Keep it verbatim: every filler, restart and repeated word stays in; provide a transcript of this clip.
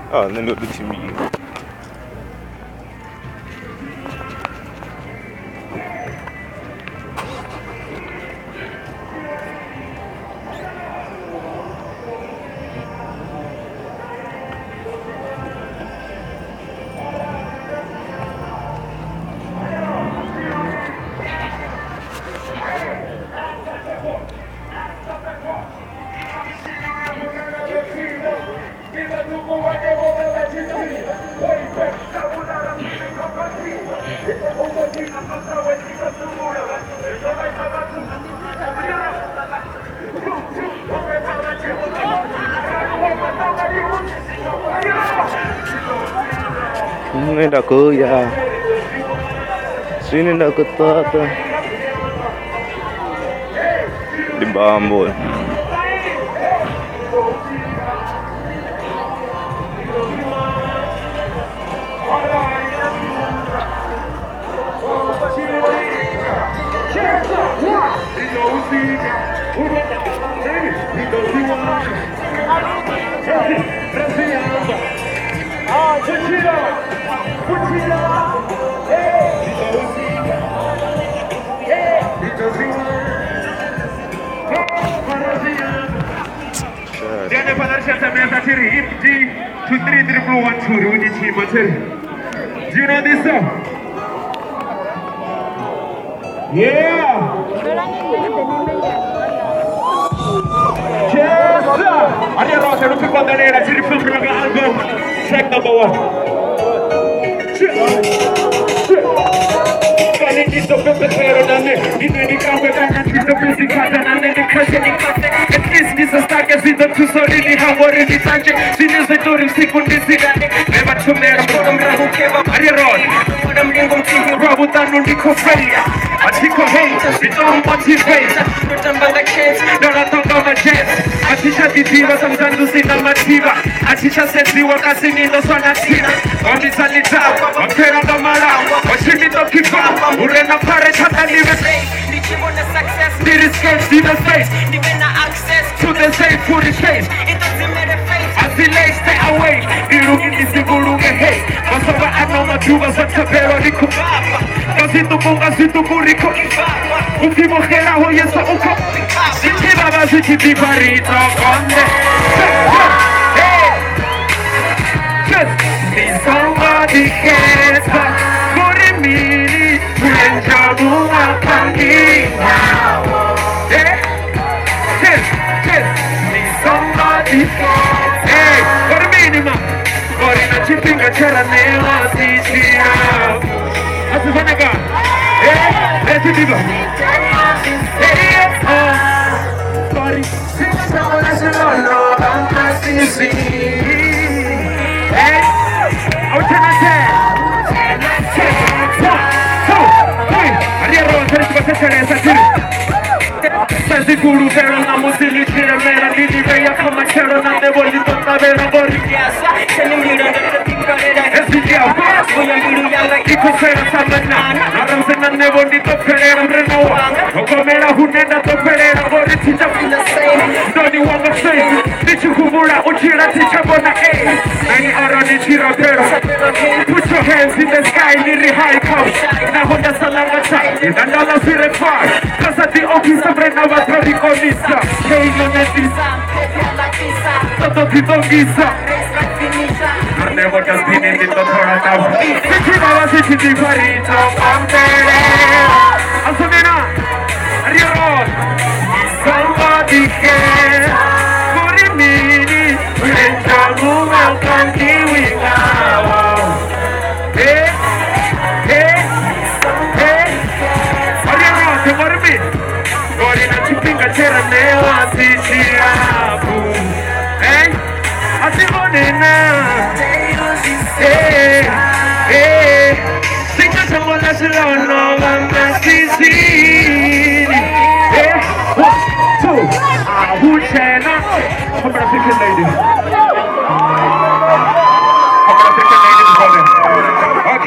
Oh, and then look to me. Ini dah ke ya. Sini dah ketat. Di bambu. Dia pada siapa yang ciri di Putri Triple Turu di Tshima ciri. Do you know this song? Yeah. Yes. Ada orang yang lupa pada dia ciri film berlaga album track number one. Kali ini sampai berterus nanti ini di kampung dan kita bersih kata nanti di kasih di kasih. Ini sesaknya sudah tusuk ini hawar ini saja. Sini seturim sikun di sini. Lewat sumer orang ragu kebab hari ron. Orang lingkung tinggi rabutan di koferia. Aci kohei, itu motivate. Bertambah kids, orang tangga macet. Aci jadi jiwa sampai dusi nama jiwa. Aci jadi jiwa kasih ni dosa natina. Kami sali jauh, akhirnya kemalau. Aci itu kita, urena pare chata live. Did escape, did the face. Access to the safe for the face. It doesn't matter face. I feel like stay away. Irugin isi gulung hey. Masaba ano majuba sa tabero di kubaba. Kasi tupo kasi tupo riko. Ultimo kera hoy sa uko. Siti baba siti di barito konde. Hey. Just need somebody cares. Kore mini menjamu akan hilang. Hey, por mínima, por ina chipinga chara nela tishia. Asu vanaka, hey, let's diva. Hey, ah, sorry, since I'm not alone, I'm not easy. Hey, I'm trying to say, one, two, three. Arriero, sorry, tu vas a hacer esa tira. Senti guru vero na musili chira mera lili veya kama chero na neboli tonta vera bori kiasa seni mira na tikarera esi dia pas voya miru yanga iko fera samana ramz na neboli to ferera renawa oko mera hunenda to ferera bori ticha fina say doni wanga say tichu kumura uchira ticha bona eh nani arani chira pero put your hands in the sky lili high come na honda salanga chai and all of it far cause at the office of renawa Riconisa, hey no netisa, todo tipo guisa. I never just been in the doctor now. Siti baba siti di farito, ampere. Asumina, Ariero, somebody care. Kuri mini, enjamu akan diwinga. Hey, hey, hey. Ariero, dengar mi. Gorina chipinga chera nela tishia boom. Hey, ati gorina. Hey, hey. Singa chamo na shilo no.